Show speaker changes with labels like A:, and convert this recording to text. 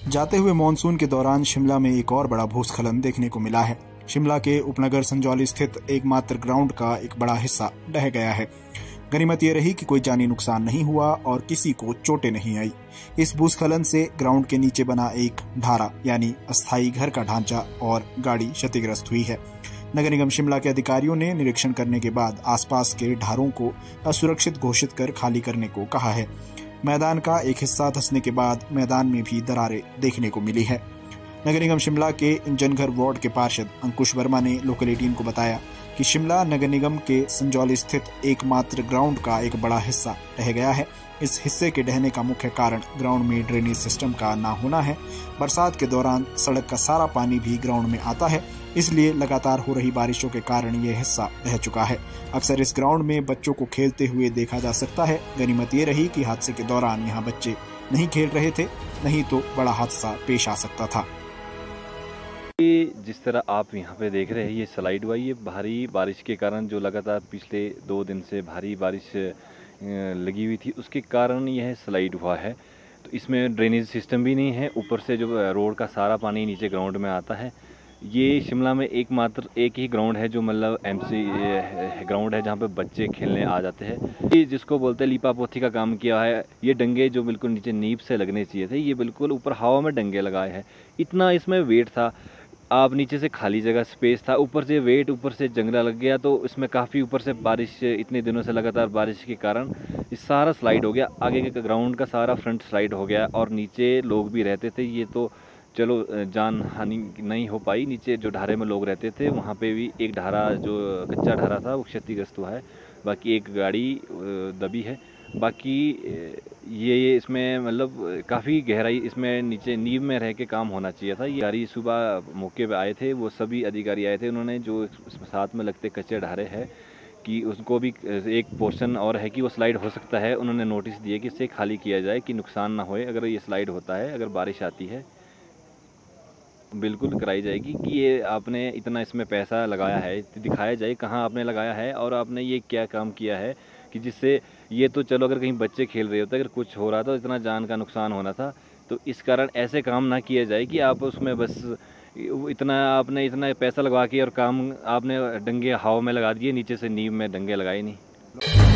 A: जाते हुए मानसून के दौरान शिमला में एक और बड़ा भूस्खलन देखने को मिला है। शिमला के उपनगर संजौली स्थित एकमात्र ग्राउंड का एक बड़ा हिस्सा ढह गया है। गनीमत ये रही कि कोई जानी नुकसान नहीं हुआ और किसी को चोटें नहीं आई। इस भूस्खलन से ग्राउंड के नीचे बना एक ढारा यानी अस्थायी घर का ढांचा और गाड़ी क्षतिग्रस्त हुई है। नगर निगम शिमला के अधिकारियों ने निरीक्षण करने के बाद आसपास के ढारों को असुरक्षित घोषित कर खाली करने को कहा है। मैदान का एक हिस्सा धंसने के बाद मैदान में भी दरारें देखने को मिली है। नगर निगम शिमला के इंजनघर वार्ड के पार्षद अंकुश वर्मा ने लोकल 18 को बताया कि शिमला नगर निगम के संजौली स्थित एकमात्र ग्राउंड का एक बड़ा हिस्सा ढह गया है। इस हिस्से के ढहने का मुख्य कारण ग्राउंड में ड्रेनेज सिस्टम का ना होना है। बरसात के दौरान सड़क का सारा पानी भी ग्राउंड में आता है, इसलिए लगातार हो रही बारिशों के कारण यह हिस्सा ढह चुका है। अक्सर इस ग्राउंड में बच्चों को खेलते हुए देखा जा सकता है। गनीमत ये रही कि हादसे के दौरान यहाँ बच्चे नहीं खेल रहे थे, नहीं तो बड़ा हादसा पेश आ सकता था।
B: जिस तरह आप यहाँ पे देख रहे हैं, ये स्लाइड हुआ, ये भारी बारिश के कारण जो लगातार पिछले 2 दिन से भारी बारिश लगी हुई थी, उसके कारण यह स्लाइड हुआ है। तो इसमें ड्रेनेज सिस्टम भी नहीं है, ऊपर से जो रोड का सारा पानी नीचे ग्राउंड में आता है। ये शिमला में एकमात्र एक ही ग्राउंड है जो मतलब एमसी ग्राउंड है जहाँ पे बच्चे खेलने आ जाते हैं। ये जिसको बोलते हैं लीपा पोथी का काम किया है। ये डंगे जो बिल्कुल नीचे नींव से लगने चाहिए थे, ये बिल्कुल ऊपर हवा में डंगे लगाए हैं। इतना इसमें वेट था, आप नीचे से खाली जगह स्पेस था, ऊपर से वेट, ऊपर से जंगला लग गया, तो इसमें काफ़ी ऊपर से बारिश, इतने दिनों से लगातार बारिश के कारण ये सारा स्लाइड हो गया। आगे के ग्राउंड का सारा फ्रंट स्लाइड हो गया और नीचे लोग भी रहते थे। ये तो चलो जान हानि नहीं हो पाई, नीचे जो ढारे में लोग रहते थे वहाँ पे भी एक ढारा जो कच्चा ढारा था वो क्षतिग्रस्त हुआ है। बाकी एक गाड़ी दबी है। बाकी ये इसमें मतलब काफ़ी गहराई, इसमें नीचे नींव में रह के काम होना चाहिए था। ये गाड़ी सुबह मौके पे आए थे, वो सभी अधिकारी आए थे। उन्होंने जो साथ में लगते कच्चे ढारे हैं कि उसको भी एक पोर्शन और है कि वो स्लाइड हो सकता है, उन्होंने नोटिस दिए कि इसे खाली किया जाए कि नुकसान ना होए। अगर ये स्लाइड होता है, अगर बारिश आती है, बिल्कुल कराई जाएगी कि ये आपने इतना इसमें पैसा लगाया है, दिखाया जाए कहाँ आपने लगाया है और आपने ये क्या काम किया है कि जिससे ये तो चलो अगर कहीं बच्चे खेल रहे होते, अगर कुछ हो रहा था, इतना जान का नुकसान होना था। तो इस कारण ऐसे काम ना किया जाए कि आप उसमें बस इतना आपने इतना पैसा लगा के और काम आपने डंगे हवा में लगा दिए, नीचे से नींव में डंगे लगाए नहीं।